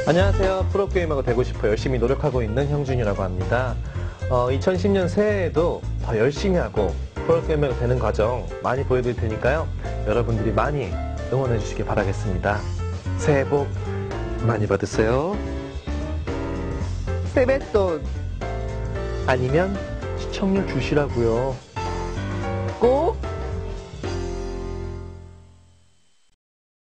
안녕하세요. 프로게이머가 되고 싶어 열심히 노력하고 있는 형준이라고 합니다. 2010년 새해에도 더 열심히 하고 프로게이머가 되는 과정 많이 보여드릴 테니까요. 여러분들이 많이 응원해 주시기 바라겠습니다. 새해 복 많이 받으세요. 세뱃돈 아니면 시청률 주시라고요. 꼭